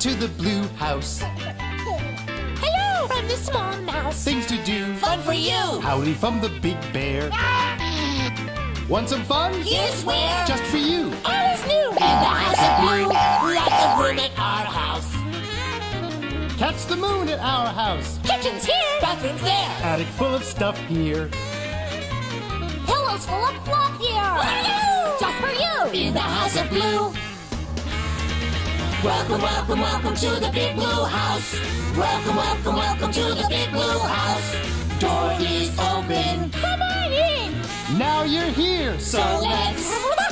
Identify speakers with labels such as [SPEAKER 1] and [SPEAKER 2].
[SPEAKER 1] to the blue house.
[SPEAKER 2] Hello, I'm the small mouse.
[SPEAKER 1] Things to do.
[SPEAKER 3] Fun for you.
[SPEAKER 1] Howdy from the big bear. Want some fun?
[SPEAKER 3] Here's where.
[SPEAKER 1] Just for you.
[SPEAKER 2] All is new.
[SPEAKER 3] In the house of blue. Lots of room at our house.
[SPEAKER 1] Catch the moon at our house.
[SPEAKER 2] Kitchen's here.
[SPEAKER 3] Bathroom's there.
[SPEAKER 1] Attic full of stuff here.
[SPEAKER 2] Pillows full of fluff here. Just for you.
[SPEAKER 3] In the house of blue. Welcome, welcome, welcome to the big blue house. Welcome, welcome, welcome to the big blue house. Door is open.
[SPEAKER 2] Come on in.
[SPEAKER 1] Now you're here,
[SPEAKER 3] So let's